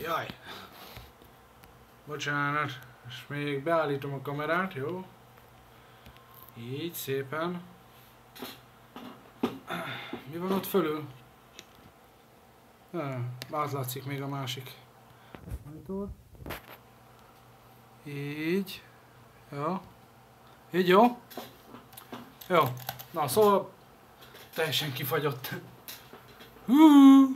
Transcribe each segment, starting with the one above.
Jaj. Bocsánat. És még beállítom a kamerát, jó? Így, szépen. Mi van ott fölül? Átlátszik még a másik monitor. Így. Jó. Így jó? Jó. Na, szóval teljesen kifagyott. Hú!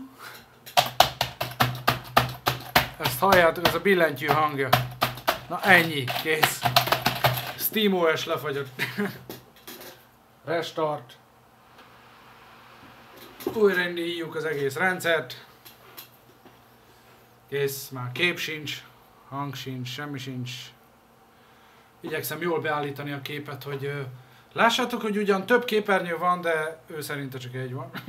Ezt halljátok, ez a billentyű hangja. Na ennyi, kész. SteamOS lefagyott. Restart. Újraindítjuk az egész rendszert. Kész, már kép sincs, hang sincs, semmi sincs. Igyekszem jól beállítani a képet, hogy lássátok, hogy ugyan több képernyő van, de ő szerinte csak egy van.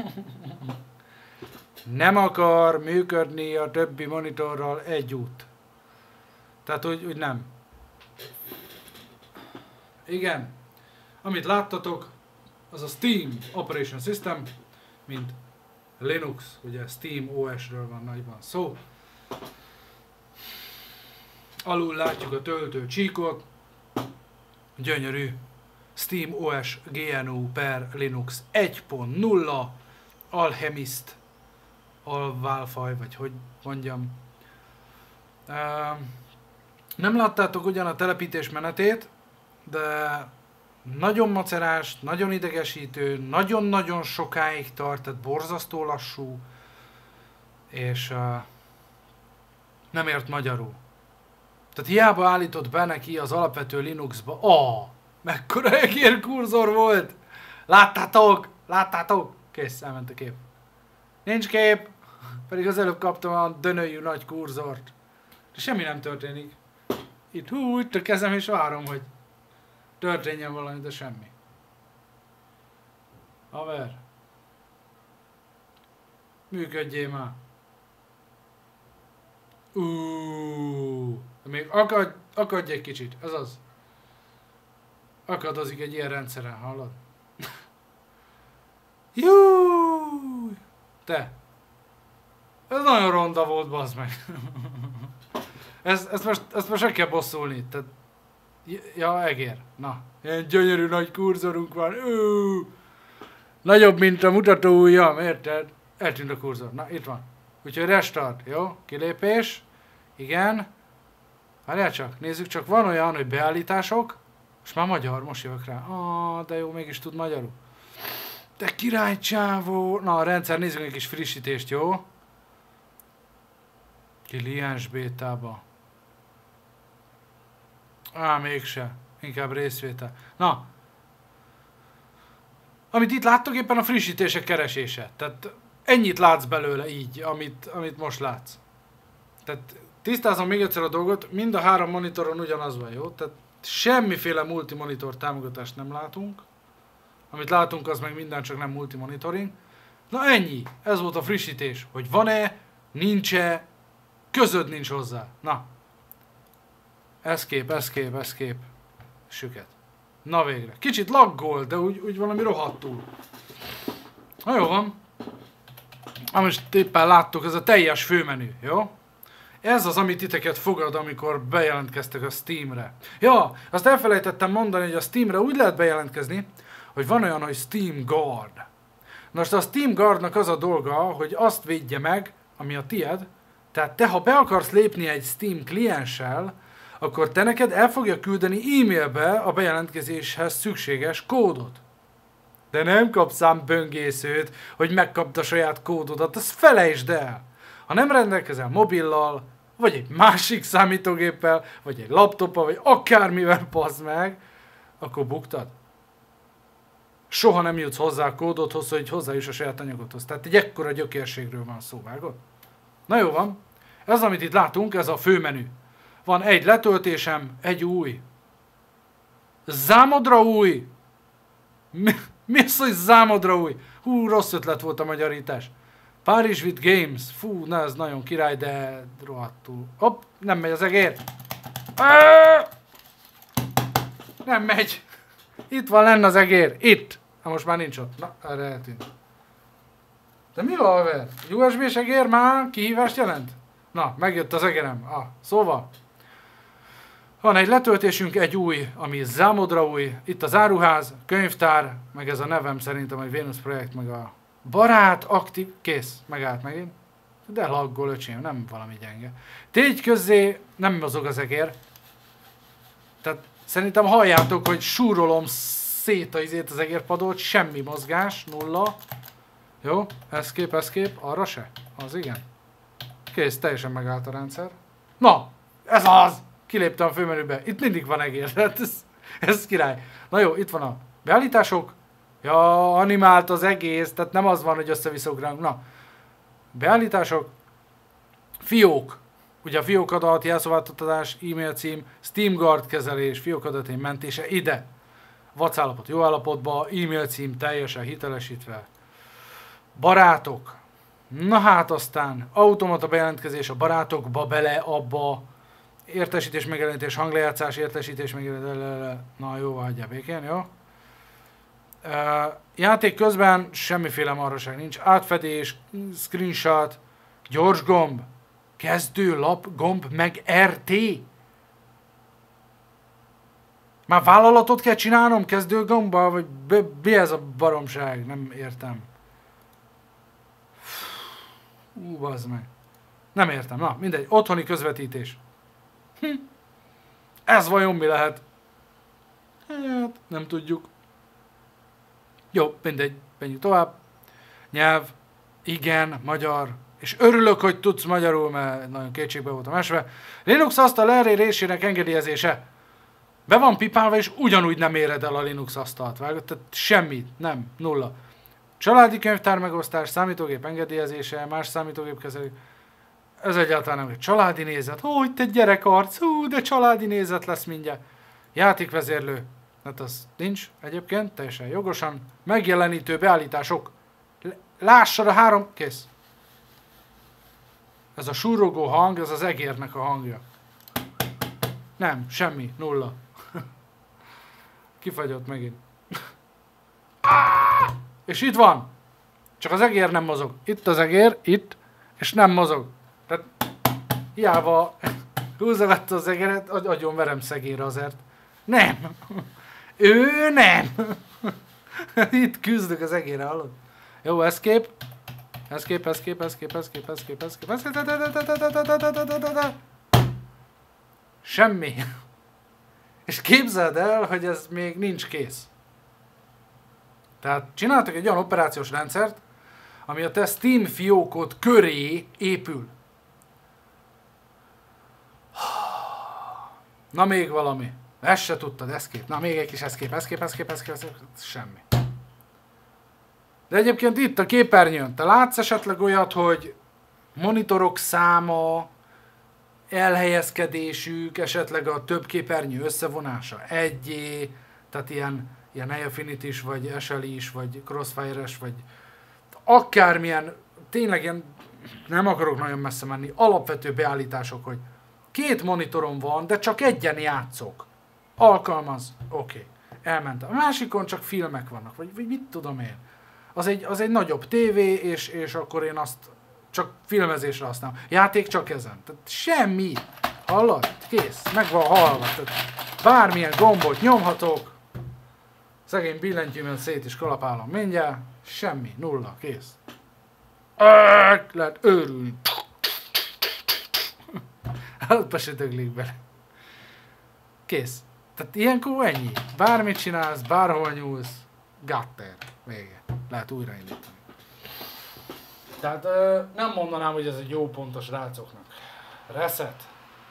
Nem akar működni a többi monitorral együtt. Tehát úgy nem. Igen. Amit láttatok, az a Steam Operation System, mint Linux, ugye Steam OS-ről van nagyban szó. Alul látjuk a töltő csíkot. Gyönyörű. Steam OS GNU per Linux 1.0 Alchemist alválfaj, vagy hogy mondjam. Nem láttátok ugyan a telepítés menetét, de nagyon macerás, nagyon idegesítő, nagyon-nagyon sokáig tart, tehát borzasztó lassú, és nem ért magyarul. Tehát hiába állított be neki az alapvető Linuxba, mekkora egér kurzor volt! Láttátok? Láttátok? Kész, elment a kép. Nincs kép, pedig az előbb kaptam a dönőjű nagy kurzort. De semmi nem történik. Itt a kezem és várom, hogy történjen valami, de semmi. Haver. Működjél már. Még akadj egy kicsit, ez az. Akadozik egy ilyen rendszeren, hallod? Jú! Te! Ez nagyon ronda volt, bazd meg. Ezt most meg kell bosszulni. Tehát... Ja, egér. Na. Ilyen gyönyörű nagy kurzorunk van. Nagyobb, mint a mutatóujjam, érted? Eltűnt a kurzor. Na, itt van. Úgyhogy restart, jó? Kilépés. Igen. Várjál csak, nézzük csak, van olyan, hogy beállítások. Most már magyar, most jövök rá. De jó, mégis tud magyarul. De királycsávó. Na, a rendszer, nézzük egy kis frissítést, jó? Kliens bétába. Mégse. Inkább részvétel. Na. Amit itt láttok, éppen a frissítések keresése. Tehát ennyit látsz belőle így, amit most látsz. Tehát tisztázom még egyszer a dolgot, mind a három monitoron ugyanaz van, jó? Tehát semmiféle multimonitor támogatást nem látunk. Amit látunk, az meg minden, csak nem multimonitoring. Na ennyi. Ez volt a frissítés. Hogy van-e, nincs-e, közöd nincs hozzá. Na. Escape. Süket. Na végre. Kicsit laggol, de úgy valami rohadtul. Na jó van. Most éppen láttuk, ez a teljes főmenü, jó? Ez az, amit titeket fogad, amikor bejelentkeztek a Steamre. Ja, azt elfelejtettem mondani, hogy a Steamre úgy lehet bejelentkezni, hogy van olyan, hogy Steam Guard. Most a Steam Guardnak az a dolga, hogy azt védje meg, ami a tied. Tehát te, ha be akarsz lépni egy Steam klienssel, akkor te neked el fogja küldeni e-mailbe a bejelentkezéshez szükséges kódot. De nem kapsz ám böngészőt, hogy megkapd a saját kódodat, azt felejtsd el. Ha nem rendelkezel mobillal, vagy egy másik számítógéppel, vagy egy laptoppal, vagy akármivel, pazd meg, akkor buktad. Soha nem jutsz hozzá a kódodhoz, hogy hozzájuss a saját anyagodhoz. Tehát egy ekkora gyökérségről van szó, vágod? Na jó van. Ez, amit itt látunk, ez a főmenü. Van egy letöltésem, egy új. Számodra új! Mi az, hogy számodra új? Hú, rossz ötlet volt a magyarítás. Paris with Games. Fú, na ez nagyon király, de rohadtul. Hopp, nem megy az egér. Nem megy. Itt van lenne az egér. Itt. Na most már nincs ott. Na, erre eltűnt. De mi van, haver? USB-s egér már kihívást jelent? Na, megjött az egerem. Szóval. Van egy letöltésünk, egy új, ami számodra új. Itt az áruház, könyvtár, meg ez a nevem szerintem, hogy Vénusz projekt, meg a barát, aktív, kész, megállt megint. De laggol, öcsém, nem valami gyenge. Tégy közzé nem mozog az egér. Tehát szerintem halljátok, hogy súrolom szét az egérpadot, semmi mozgás, nulla. Jó, escape, arra se? Az igen. Kész, teljesen megállt a rendszer. Na, ez az! Kiléptem a főmenübe. Itt mindig van egér, hát ez király. Na jó, itt van a beállítások. Ja, animált az egész, tehát nem az van, hogy össze-visszaugrálunk. Na, beállítások. Fiók. Ugye a fiók adat, jelszóváltatás, e-mail cím, Steam Guard kezelés, fiók adatény mentése ide. Vac állapot jó állapotba, e-mail cím teljesen hitelesítve. Barátok. Na hát aztán automata bejelentkezés a barátokba bele, abba. Értesítés megjelenítés, hanglejátszás, értesítés megjelenítés. Na jó, hagyjál békén, jó? Játék közben semmiféle marhaság nincs. Átfedés, screenshot, gyors gomb, kezdő lap gomb, meg RT. Már vállalatot kell csinálnom kezdő gombbal, vagy mi ez a baromság? Nem értem. Bazd meg. Nem értem. Na, mindegy. Otthoni közvetítés. Ez vajon mi lehet? Hát, nem tudjuk. Jó, mindegy. Menjünk tovább. Nyelv. Igen, magyar. És örülök, hogy tudsz magyarul, mert nagyon kétségbe voltam esve. Linux asztal elérésének engedélyezése. Be van pipálva, és ugyanúgy nem éred el a Linux asztalt. Vágod? Tehát semmit. Nem. Nulla. Családi könyvtár megosztás, számítógép engedélyezése, más számítógép kezelő. Ez egyáltalán nem. Családi nézet. Ó, itt egy gyerekarc. Hú, de családi nézet lesz mindjárt. Játékvezérlő. Hát az nincs egyébként, teljesen jogosan. Megjelenítő beállítások. Lássad a 3... Kész. Ez a surrogó hang, ez az egérnek a hangja. Nem, semmi, nulla. Kifagyott megint. És itt van. Csak az egér nem mozog. Itt az egér, itt, és nem mozog. Tehát hiába húzogatta az egeret, agyon verem szegére azért. Nem. Ő nem. Itt küzdök az egérre, hallod? Jó, escape. Escape. Semmi. És képzeld el, hogy ez még nincs kész. Tehát csináltak egy olyan operációs rendszert, ami a te Steam fiókod köré épül. Na még valami. Ezt se tudtad, escape. Na még egy kis escape. Semmi. De egyébként itt a képernyőn, te látsz esetleg olyat, hogy monitorok száma, elhelyezkedésük, esetleg a több képernyő összevonása egyé, tehát ilyen Affinity-s, vagy SLI-s, vagy Crossfire-es, vagy akármilyen, tényleg ilyen, nem akarok nagyon messze menni, alapvető beállítások, hogy 2 monitorom van, de csak egyen játszok. Alkalmaz, oké. Elment. A másikon csak filmek vannak, vagy mit tudom én. Az egy nagyobb tévé, és akkor én azt csak filmezésre használom. Játék csak ezen. Tehát semmi. Hallod? Kész. Meg van halva. Tehát bármilyen gombot nyomhatok. Szegény billentyűmmel szét is kalapálom mindjárt. Semmi. Nulla. Kész. Lehet őrülni. Alapba se döglik bele. Kész. Tehát ilyenkor ennyi. Bármit csinálsz, bárhol nyúlsz. Gatter. Vége. Lehet újraindítani. Tehát nem mondanám, hogy ez egy jó pont a srácoknak. Reset.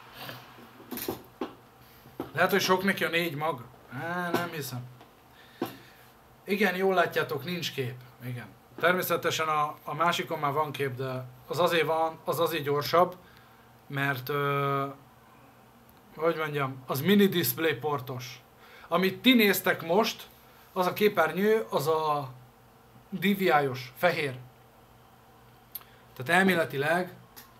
Lehet, hogy sok neki a 4 mag. Nem hiszem. Igen, jól látjátok, nincs kép. Igen. Természetesen a másikon már van kép, de az azért van, az azért gyorsabb, mert hogy mondjam, az mini display portos. Amit ti néztek most, az a képernyő, az a DVI-os, fehér. Tehát elméletileg,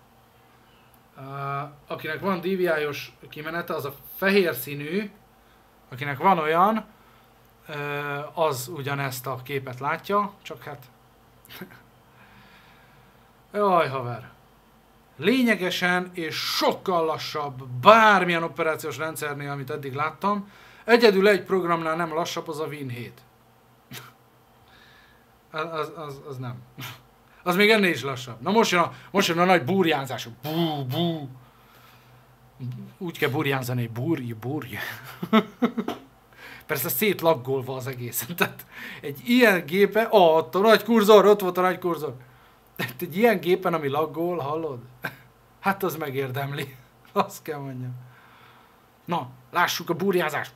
akinek van DVI-os kimenete, az a fehér színű, akinek van olyan, az ugyanezt a képet látja, csak hát... Jaj, haver. lényegesen és sokkal lassabb bármilyen operációs rendszernél, amit eddig láttam. Egyedül egy programnál nem lassabb, az a Win 7. Az nem. Az még ennél is lassabb. Na most jön a nagy burjánzás. Bú, bú. Úgy kell burjánzani, burj. Persze szétlaggolva az egészen. Tehát egy ilyen gépen, ott a nagy kurzor, ott volt a nagy kurzor. Tehát egy ilyen gépen, ami laggol, hallod? Hát az megérdemli. Azt kell mondjam. Na, lássuk a burjázást.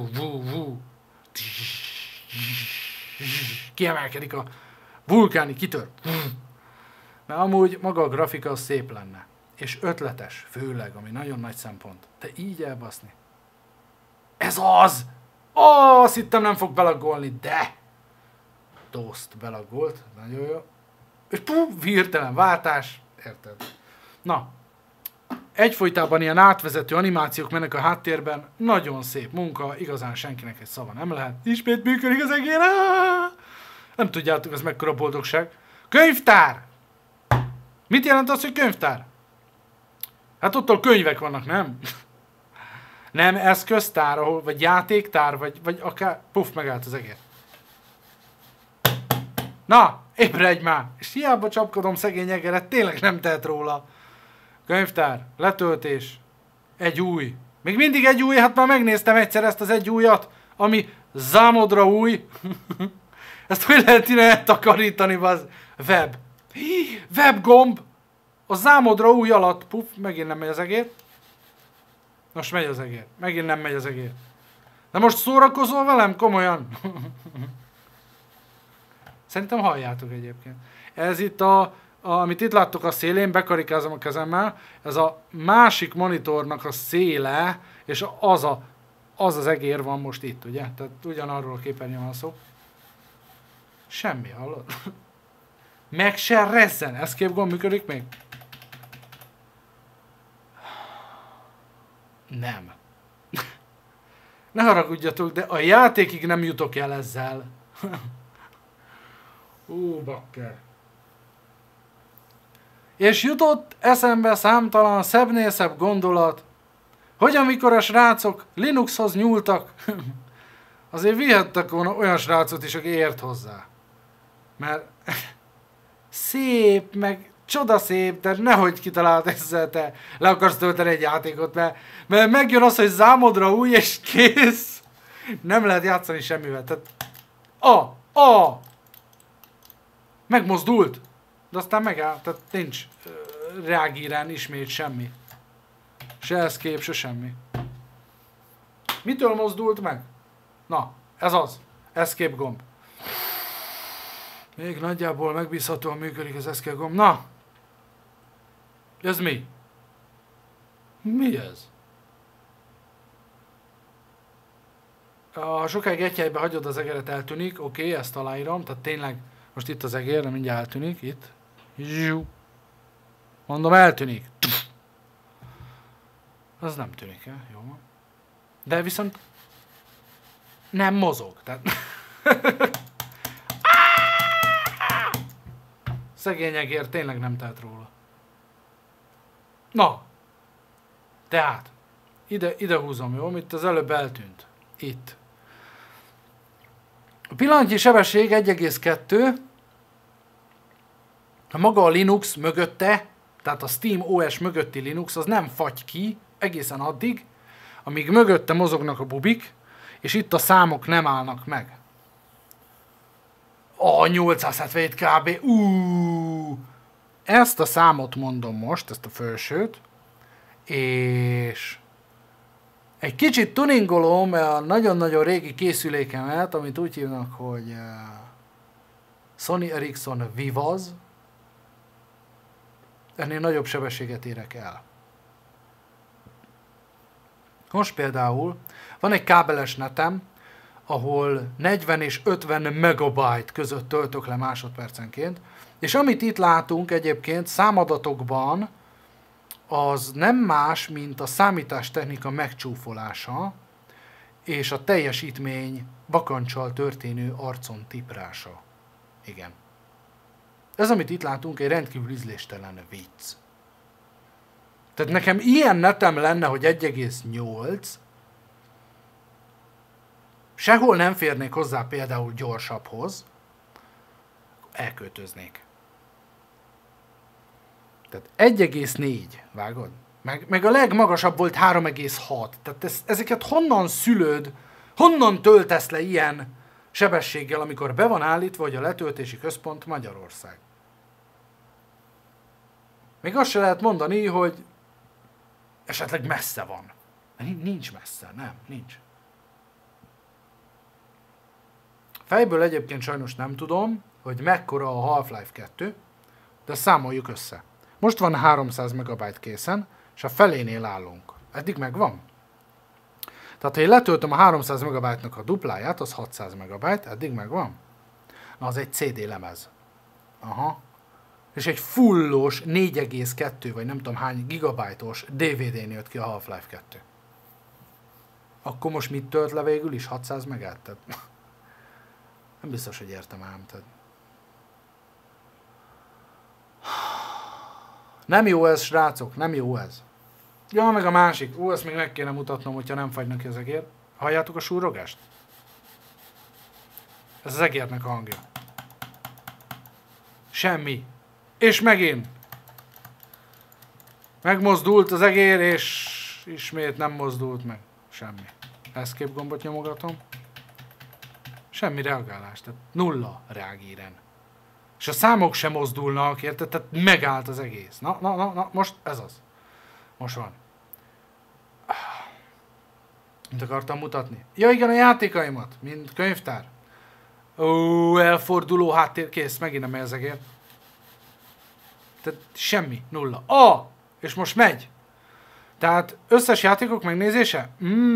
Kiemelkedik a vulkáni, kitör. Mert amúgy maga a grafika az szép lenne. És ötletes, főleg, ami nagyon nagy szempont. De így elbaszni. Ez az! Azt hittem nem fog belaggolni, de! Doszt belaggolt, nagyon jó. És hirtelen váltás, érted? Na, egyfolytában ilyen átvezető animációk mennek a háttérben, nagyon szép munka, igazán senkinek egy szava nem lehet. Ismét működik az egér. Nem tudjátok, ez mekkora boldogság. Könyvtár! Mit jelent az, hogy könyvtár? Hát ottól könyvek vannak, nem? Nem eszköztár, ahol, vagy játéktár, vagy akár... Puff, megállt az egér. Na, ébredj már! És hiába csapkodom szegény egeret, tényleg nem tehet róla. Könyvtár, letöltés, egy új. Még mindig egy új, hát már megnéztem egyszer ezt az egy újat, ami számodra új. Ezt hogy lehet innen eltakarítani, az web. Web gomb! A számodra új alatt, puff, megint nem megy az egér. Most megy az egér. Megint nem megy az egér. De most szórakozol velem? Komolyan? Szerintem halljátok egyébként. Ez itt amit itt láttok a szélén, bekarikázom a kezemmel, ez a másik monitornak a széle, és az egér van most itt, ugye? Tehát ugyanarról a képernyőn van szó. Semmi, hallod? Meg se rezzen. Escape gomb működik még? Nem. Ne haragudjatok, de a játékig nem jutok el ezzel. Bakker. És jutott eszembe számtalan szebbnél szebb gondolat, hogy amikor a srácok Linuxhoz nyúltak, azért vihettek volna olyan srácot is, aki ért hozzá. Mert szép, meg csodaszép, de nehogy kitaláld ezzel, te le akarsz tölteni egy játékot, mert megjön az, hogy számodra új és kész. Nem lehet játszani semmivel. Tehát megmozdult, de aztán megáll, tehát nincs reagírán ismét semmi. Se escape, se semmi. Mitől mozdult meg? Na, ez az. Escape gomb. Még nagyjából megbízhatóan működik az escape gomb. Na! Ez mi? Mi ez? Ha sokáig egy helyben hagyod az egeret, eltűnik. Oké, ezt aláírom. Tehát tényleg most itt az egér, de mindjárt eltűnik. Itt. Mondom, eltűnik. Az nem tűnik el. Jó van. De viszont nem mozog. Tehát... Szegény egér tényleg nem tehet róla. Na. Tehát. Ide húzom, jó? Itt az előbb eltűnt. Itt. A pillanatnyi sebesség 1,2. Ha maga a Linux mögötte, tehát a Steam OS mögötti Linux, az nem fagy ki egészen addig, amíg mögötte mozognak a bubik, és itt a számok nem állnak meg. 877 kb. Ezt a számot mondom most, ezt a felsőt, és egy kicsit tuningolom a nagyon-nagyon régi készülékemet, amit úgy hívnak, hogy Sony Ericsson Vivaz. Ennél nagyobb sebességet érek el. Most például van egy kábeles netem, ahol 40 és 50 megabyte között töltök le másodpercenként, és amit itt látunk egyébként számadatokban, az nem más, mint a számítástechnika megcsúfolása, és a teljesítmény bakancsal történő arcon tiprása. Igen. Ez, amit itt látunk, egy rendkívül ízléstelen vicc. Tehát nekem ilyen netem lenne, hogy 1,8, sehol nem férnék hozzá például gyorsabbhoz, elköltöznék. Tehát 1,4, vágod? Meg a legmagasabb volt 3,6. Tehát ezeket honnan szülőd, honnan töltesz le ilyen sebességgel, amikor be van állítva, hogy a letöltési központ Magyarország. Még azt se lehet mondani, hogy esetleg messze van. Nincs messze, nem, nincs. Fejből egyébként sajnos nem tudom, hogy mekkora a Half-Life 2, de számoljuk össze. Most van 300 megabyte készen, és a felénél állunk. Eddig megvan. Tehát ha én letöltöm a 300 megabyte-nak a dupláját, az 600 megabyte, eddig megvan. Na, az egy CD lemez. Aha. És egy fullos 4,2 vagy nem tudom hány gigabájtos DVD-n jött ki a Half-Life 2. Akkor most mit tölt le végül is? 600 megát? Tehát nem biztos, hogy értem ám. Tehát. Nem jó ez, srácok, nem jó ez. Ja, meg a másik. Ezt még meg kéne mutatnom, hogyha nem fagynak ki az egér. Halljátok a súrogást? Ez az egérnek a hangja. Semmi. És megint. Megmozdult az egér, és ismét nem mozdult meg. Semmi. Escape gombot nyomogatom. Semmi reagálás. Tehát nulla reagíren. És a számok sem mozdulnak, érted? Tehát megállt az egész. Na, most ez az. Most van. Mit akartam mutatni? Ja igen, a játékaimat, mint könyvtár. Ó, elforduló háttér, kész, megint nem megy az egér. Tehát semmi, nulla. És most megy. Tehát összes játékok megnézése?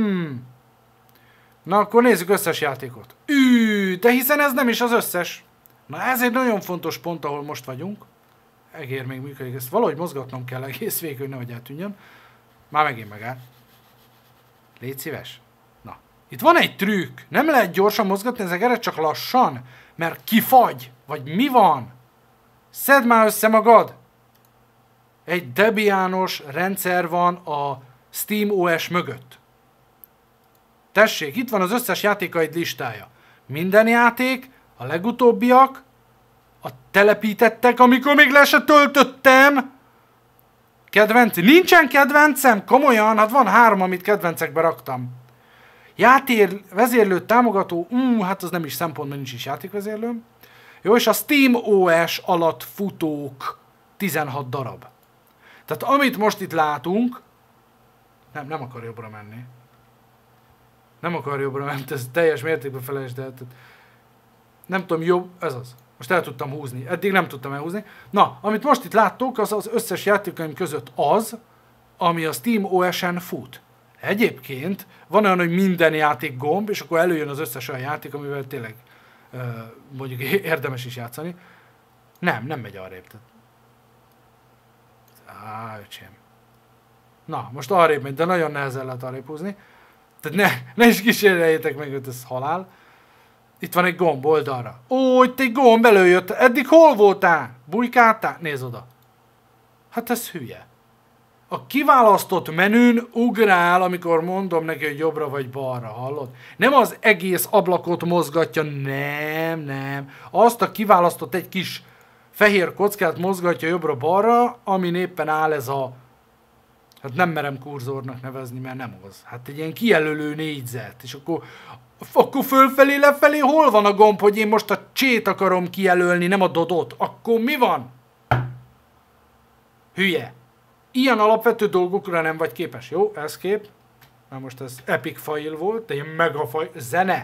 Na akkor nézzük összes játékot. De hiszen ez nem is az összes. Na ez egy nagyon fontos pont, ahol most vagyunk. Egér még működik, ezt valahogy mozgatnom kell egész végig, hogy nehogy eltűnjön. Már megint megáll. Légy szíves. Na. Itt van egy trükk. Nem lehet gyorsan mozgatni az egeret, csak lassan. Mert kifagy. Vagy mi van? Szedd már össze magad. Egy debiános rendszer van a Steam OS mögött. Tessék, itt van az összes játékaid listája. Minden játék, a legutóbbiak, a telepítettek, amikor még le se töltöttem. Kedvenci. Nincsen kedvencem? Komolyan? Hát van 3, amit kedvencekbe raktam. Vezérlőt támogató, hát az nem is szempont, mert nincs is játékvezérlőm. Jó, és a Steam OS alatt futók 16 darab. Tehát amit most itt látunk, nem akar jobbra menni. Nem akar jobbra menni, ez teljes mértékben felejtsd el. Nem tudom, jobb, ez az. Most el tudtam húzni. Eddig nem tudtam elhúzni. Na, amit most itt láttok, az az összes játékaim között az, ami a Steam OS-en fut. Egyébként van olyan, hogy minden játék gomb, és akkor előjön az összes olyan játék, amivel tényleg mondjuk érdemes is játszani. Nem megy arrébb. Öcsém. Na, most arrébb megy, de nagyon nehezen lehet arrébb húzni. Tehát ne is kísérjeljétek meg, hogy ez halál. Itt van egy gomb oldalra. Itt egy gomb előjött. Eddig hol voltál? Bujkáltál? Nézd oda. Hát ez hülye. A kiválasztott menün ugrál, amikor mondom neki, hogy jobbra vagy balra, hallod? Nem az egész ablakot mozgatja, nem. Azt a kiválasztott egy kis fehér kockát mozgatja jobbra-balra, amin éppen áll ez a... Hát nem merem kurzornak nevezni, mert nem az. Hát egy ilyen kijelölő négyzet. És akkor fölfelé, lefelé hol van a gomb, hogy én most a csét akarom kijelölni, nem a dodot? Akkor mi van? Hülye. Ilyen alapvető dolgokra nem vagy képes. Jó, escape. Na most ez epic file volt, de ilyen mega file. Zene.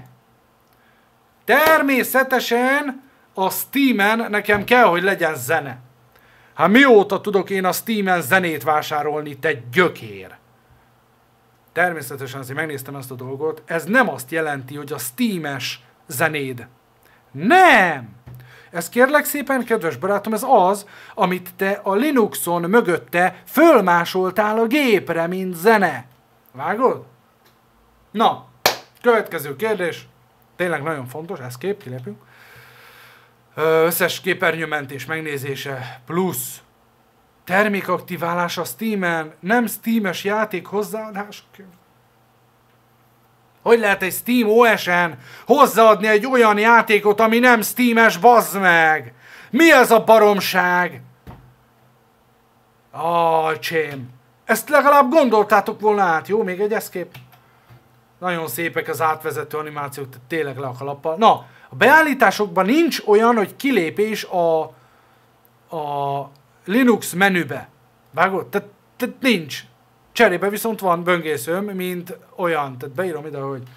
Természetesen a Steamen nekem kell, hogy legyen zene. Hát mióta tudok én a Steamen zenét vásárolni, te gyökér? Természetesen azért megnéztem ezt a dolgot. Ez nem azt jelenti, hogy a Steam-es zenéd. Nem! Ez kérlek szépen, kedves barátom, ez az, amit te a Linuxon mögötte fölmásoltál a gépre, mint zene. Vágod? Na, következő kérdés. Tényleg nagyon fontos, escape, kilépünk. Összes képernyőmentés megnézése plusz Termékaktiválás a Steamen, nem Steam-es játék hozzáadások. Hogy lehet egy Steam OS-en hozzáadni egy olyan játékot, ami nem Steam-es, bazd meg? Mi ez a baromság? Csém. Ezt legalább gondoltátok volna át, jó? Még egy escape. Nagyon szépek az átvezető animációk, tehát tényleg le a kalappal. Na, a beállításokban nincs olyan, hogy kilépés a Linux menübe. Vágod? Tehát nincs. Cserébe viszont van böngészőm, mint olyan. Tehát beírom ide, hogy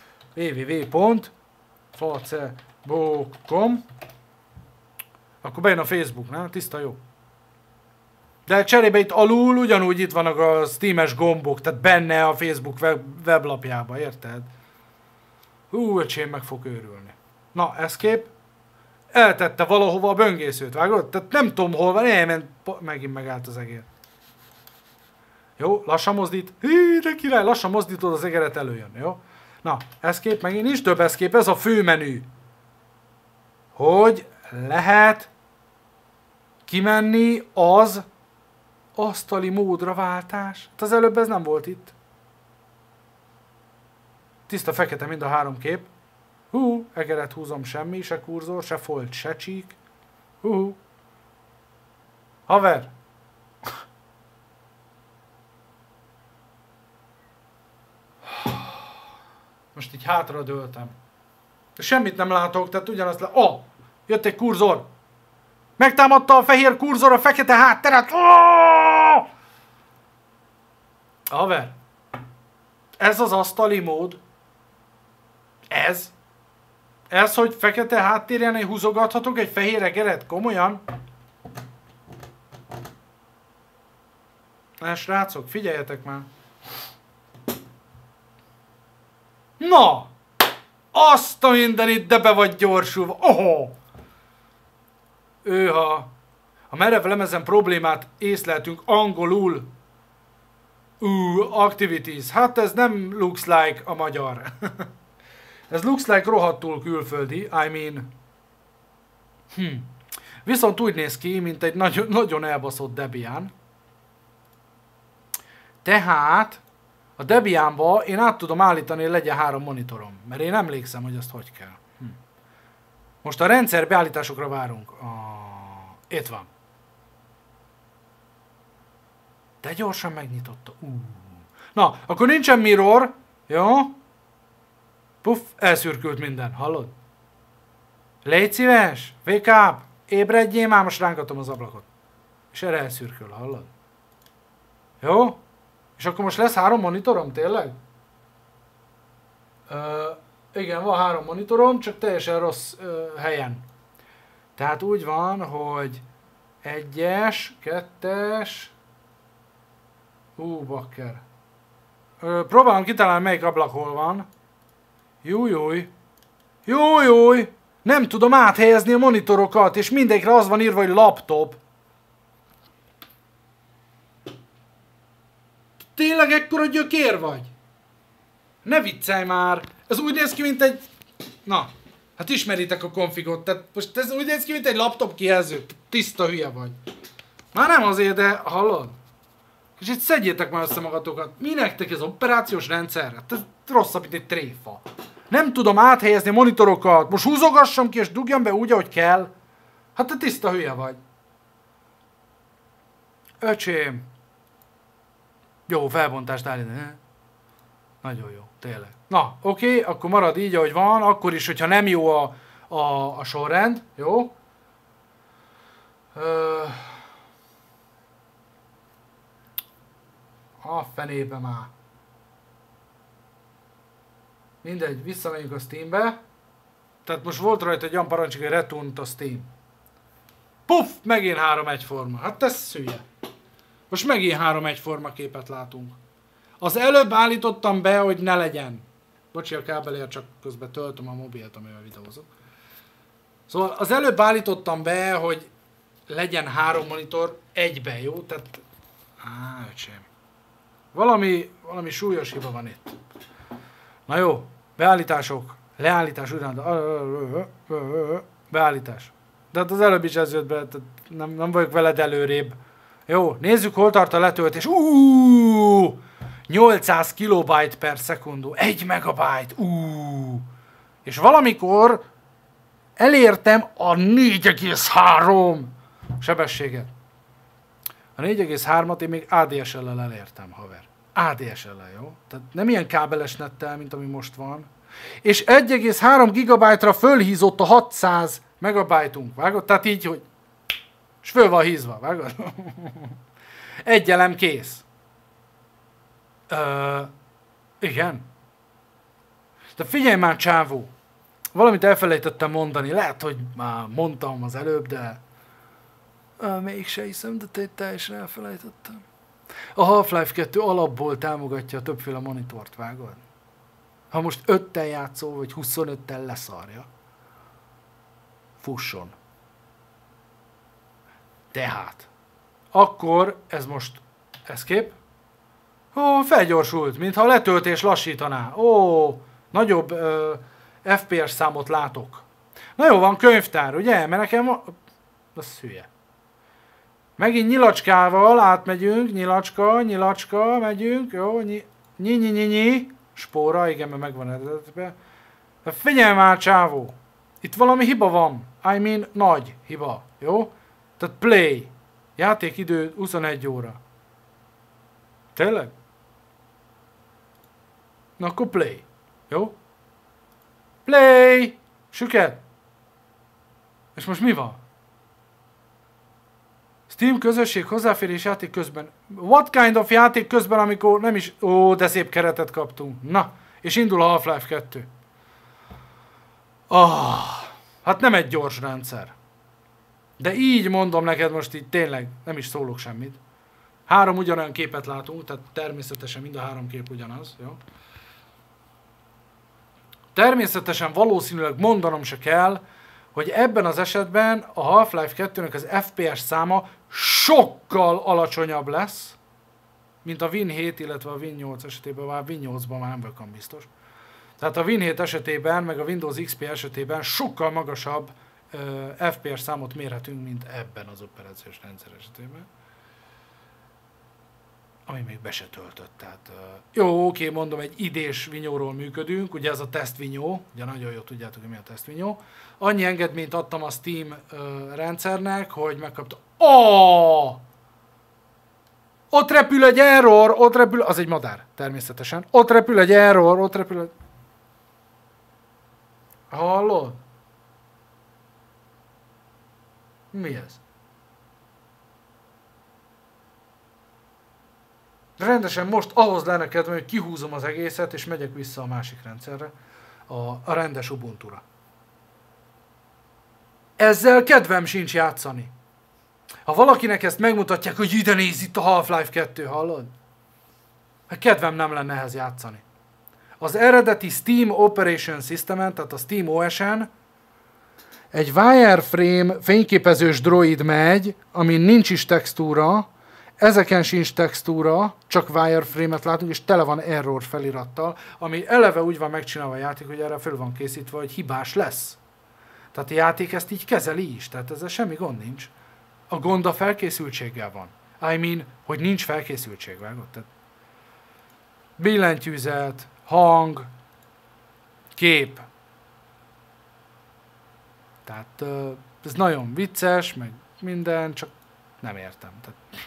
www.facebook.com. Akkor bejön a Facebook, nem? Tiszta jó. De cserébe itt alul ugyanúgy itt vannak a Steam-es gombok, tehát benne a Facebook weblapjában, érted? Öcsém meg fog őrülni. Na, escape. Eltette valahova a böngészőt, vágod? Tehát nem tudom hol van, megint megállt az egér. Jó, lassan mozdít. Hí, de király, lassan mozdítod, az egeret előjön, jó? Na, escape, megint nincs több escape, ez a főmenü. Hogy lehet kimenni az asztali módra váltás? Hát az előbb ez nem volt itt. Tiszta fekete mind a három kép. Egeret húzom, semmi, se kurzor, se folt, se csík. Haver! Most így hátra dőltem. De semmit nem látok, tehát ugyanazt jött egy kurzor! Megtámadta a fehér kurzor a fekete hátteret! Haver! Ez az asztali mód. Ez, hogy fekete háttérjen én húzogathatok egy fehér egeret? Komolyan? Na, srácok, figyeljetek már! Na! Azt a mindenit, de be vagy gyorsulva! A merev lemezen problémát észleltünk angolul. Activities. Hát ez nem looks like a magyar. Ez looks like rohadtul külföldi. I mean... Viszont úgy néz ki, mint egy nagyon elbaszott Debian. Tehát a Debianba én át tudom állítani, hogy legyen 3 monitorom. Mert én emlékszem, hogy azt hogy kell. Most a rendszer beállításokra várunk. Itt van. De gyorsan megnyitotta. Na, akkor nincsen mirror. Jó? Puff, elszürkült minden. Hallod? Légy szíves! Wake up! Ébredjél már, most rángatom az ablakot. És erre elszürkül, hallod? Jó? És akkor most lesz 3 monitorom, tényleg? Igen, van 3 monitorom, csak teljesen rossz helyen. Tehát úgy van, hogy 1-es, 2-es... bakker. Próbálom kitalálni, melyik ablak hol van. Jújjúj. Nem tudom áthelyezni a monitorokat, és mindegyikre az van írva, hogy laptop. Tényleg ekkora gyökér vagy? Ne viccelj már! Ez úgy néz ki, mint egy... Na, hát ismeritek a konfigot, tehát most ez úgy néz ki, mint egy laptop kijelző. Tiszta hülye vagy. Már nem azért, de hallod? És itt szedjétek már össze magatokat. Mi nektek ez operációs rendszer? Hát ez rosszabb, mint egy tréfa. Nem tudom áthelyezni a monitorokat. Most húzogassam ki és dugjam be úgy, ahogy kell. Hát te tiszta hülye vagy. Öcsém. Jó, felbontást állítani. Nagyon jó, tényleg. Na, oké, akkor marad így, ahogy van. Akkor is, hogyha nem jó a sorrend. Jó? A fenébe már. Mindegy, visszamegyünk a Steambe. Tehát most volt rajta egy olyan parancsik, hogy return a Steam. Puff! Megint 3 egyforma. Hát te szülye. Most megint 3 egyforma képet látunk. Az előbb állítottam be, hogy ne legyen. Bocsi a kábelért, csak közben töltöm a mobilt, amivel videózok. Szóval az előbb állítottam be, hogy legyen 3 monitor egybe, jó? Tehát... öcsém. Valami súlyos hiba van itt. Na jó, beállítások, leállítás, beállítás. De hát az előbb is ez jött be, nem vagyok veled előrébb. Jó, nézzük, hol tart a letöltés. 800 kilobyte per szekundum. 1 megabyte. És valamikor elértem a 4,3 sebességet. A 4,3-at én még ADSL-lel elértem, haver. ADSL-lel, jó? Tehát nem ilyen kábeles nettel, mint ami most van. És 1,3 gigabyte-ra fölhízott a 600 megabajtunk, vágod? Tehát így, hogy... És föl van hízva, vágod? Egy elem kész. Igen. De figyelj már, csávó! Valamit elfelejtettem mondani. Lehet, hogy már mondtam az előbb, de... mégse hiszem, de teljesen elfelejtettem. A Half-Life 2 alapból támogatja a többféle monitort, vágod? Ha most 5-tel játszol, vagy 25-tel leszarja. Fusson. Tehát. Akkor ez most escape. Felgyorsult, mintha a letöltés lassítaná. Nagyobb FPS számot látok. Na jó, van könyvtár, ugye? Mert nekem... Az hülye. Megint nyilacskával átmegyünk, nyilacska, megyünk, jó, nyi. Spóra, igen, mert megvan eredetben. Figyelj már, csávó! Itt valami hiba van. I mean, nagy hiba, jó? Tehát play. Játékidő 21 óra. Tényleg? Na akkor play. Jó? Play! Süket! És most mi van? Steam közösség hozzáférés játék közben. What kind of játék közben, amikor nem is... de szép keretet kaptunk. Na, és indul a Half-Life 2. Hát nem egy gyors rendszer. De így mondom neked most így tényleg, nem is szólok semmit. 3 ugyanolyan képet látunk, tehát természetesen mind a 3 kép ugyanaz, jó? Természetesen valószínűleg mondanom se kell, hogy ebben az esetben a Half-Life 2-nek az FPS száma sokkal alacsonyabb lesz, mint a Win 7, illetve a Win 8 esetében, már Win 8-ban már nem vagyok biztos. Tehát a Win 7 esetében, meg a Windows XP esetében sokkal magasabb FPS számot mérhetünk, mint ebben az operációs rendszer esetében. Ami még be se töltött, tehát... Jó, oké, mondom, egy idés vinyóról működünk, ugye ez a tesztvinyó, ugye nagyon jól tudjátok, hogy mi a tesztvinyó. Annyi engedményt adtam a Steam rendszernek, hogy megkapta... Ott repül egy error, ott repül... Az egy madár, természetesen. Ott repül egy error, ott repül egy... Hallod? Mi ez? Rendesen most ahhoz lenne kedvem, hogy kihúzom az egészet, és megyek vissza a másik rendszerre, a rendes Ubuntu-ra. Ezzel kedvem sincs játszani. Ha valakinek ezt megmutatják, hogy ide néz itt a Half-Life 2, hallod? Hát kedvem nem lenne ehhez játszani. Az eredeti Steam Operation Systemen, tehát a Steam OS-en egy wireframe fényképezős droid megy, amin nincs is textúra, ezeken sincs textúra, csak wireframe-et látunk, és tele van error felirattal, ami eleve úgy van megcsinálva a játék, hogy erre föl van készítve, hogy hibás lesz. Tehát a játék ezt így kezeli is, tehát ezzel semmi gond nincs. A gond a felkészültséggel van. I mean, hogy nincs felkészültség, vágod? Tehát billentyűzet, hang, kép. Tehát ez nagyon vicces, meg minden, csak nem értem. Tehát...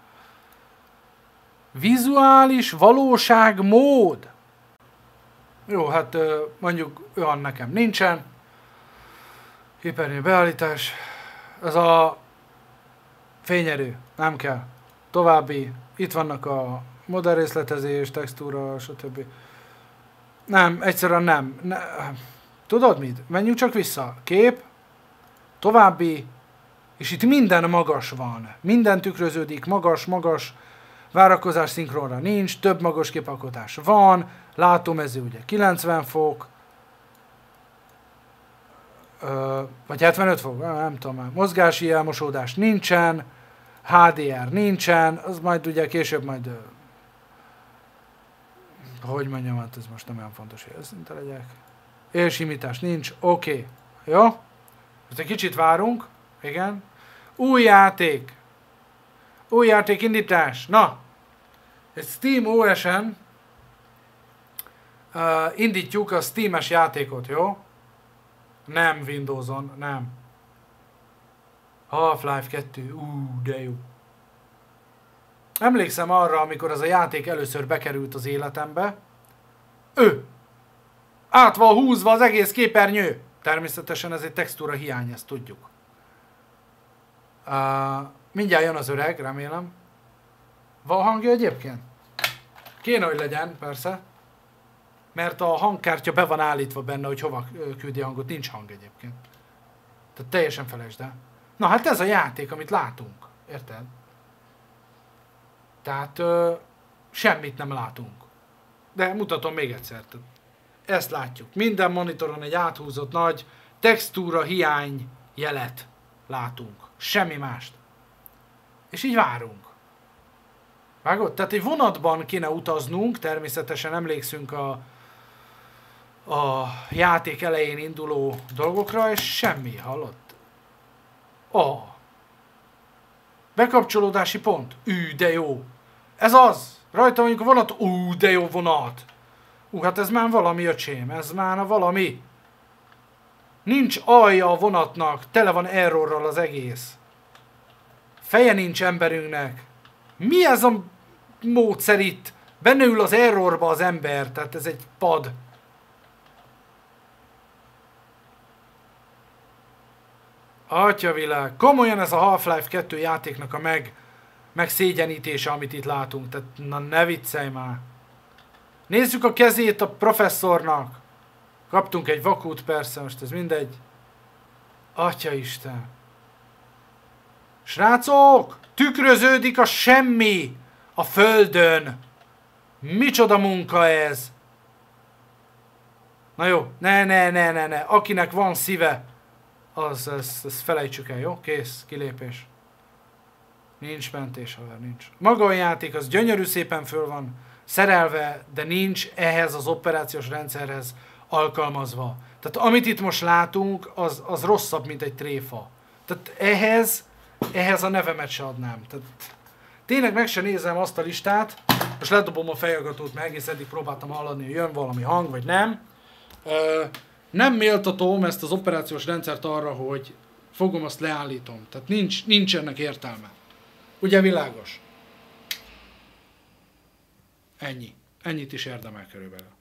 Vizuális valóságmód. Jó, hát mondjuk olyan nekem nincsen. Képernyő beállítás. Ez a fényerő, nem kell. További, itt vannak a modern részletezés, textúra, stb. Nem, egyszerűen nem. Tudod mit? Menjünk csak vissza. Kép, további, és itt minden magas van. Minden tükröződik, magas, várakozás szinkronra nincs, több magas képalkotás van, látómező ugye 90 fok, vagy 75 fok, nem tudom már, mozgási elmosódás nincsen, HDR nincsen, az majd ugye később majd, hogy mondjam, hát ez most nem olyan fontos, hogy őszinte legyek. Élsimítás nincs, oké, jó? Most egy kicsit várunk, igen. Új játék. Új játékindítás. Na, egy Steam OS-en indítjuk a Steam-es játékot, jó? Nem Windows-on, nem. Half-Life 2, de jó. Emlékszem arra, amikor az a játék először bekerült az életembe. Át van húzva az egész képernyő. Természetesen ez egy textúra hiány, ezt tudjuk. Mindjárt jön az öreg, remélem. Van hangja egyébként? Kéne, hogy legyen, persze. Mert a hangkártya be van állítva benne, hogy hova küldi hangot. Nincs hang egyébként. Tehát teljesen felejtsd el. Na hát ez a játék, amit látunk. Érted? Tehát semmit nem látunk. De mutatom még egyszer. Ezt látjuk. Minden monitoron egy áthúzott nagy textúra hiány jelet látunk. Semmi mást. És így várunk. Vágod? Tehát egy vonatban kéne utaznunk, természetesen emlékszünk a játék elején induló dolgokra, és semmi, hallott? Bekapcsolódási pont. De jó. Ez az. Rajta mondjuk a vonat. De jó vonat. Hát ez már valami, öcsém. Ez már valami. Nincs alja a vonatnak. Tele van errorral az egész. Feje nincs emberünknek. Mi ez a módszer itt? Benne ül az errorba az ember. Tehát ez egy pad. Atyavilág. Komolyan ez a Half-Life 2 játéknak a megszégyenítése, amit itt látunk. Tehát na ne viccelj már. Nézzük a kezét a professzornak. Kaptunk egy vakút, persze, most ez mindegy. Atyaisten. Srácok! Tükröződik a semmi a földön. Micsoda munka ez? Na jó, ne. Akinek van szíve, ezt felejtsük el, jó? Kész, kilépés. Nincs mentés, haver, nincs. Maga a játék az gyönyörű szépen föl van szerelve, de nincs ehhez az operációs rendszerhez alkalmazva. Tehát amit itt most látunk, az rosszabb, mint egy tréfa. Tehát ehhez a nevemet se adnám. Tehát tényleg meg se nézem azt a listát, most ledobom a fejhallgatót, mert egész eddig próbáltam hallani, hogy jön valami hang, vagy nem. Nem méltatom ezt az operációs rendszert arra, hogy fogom, azt leállítom. Tehát nincs ennek értelme. Ugye világos? Ennyi. Ennyit is érdemel körülbelül.